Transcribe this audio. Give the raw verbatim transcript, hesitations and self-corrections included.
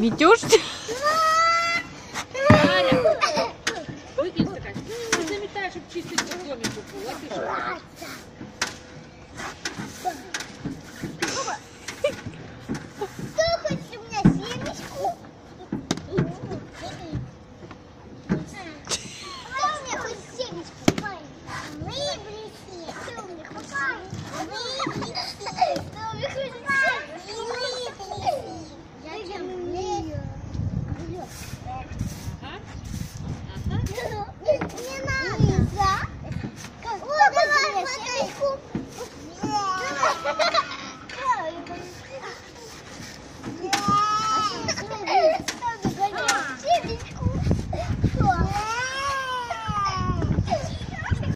Метешь? Выкинь стакан. Ты заметаешь, чтобы чистить домик был. А ты что? Кто хочет у меня семечку? Кто у меня хочет семечку? Выброси. Кто у меня хочет? Выброси. Кто у меня хочет семечку? Выброси. Я тебя умею. Не надо. О, давай, семечку.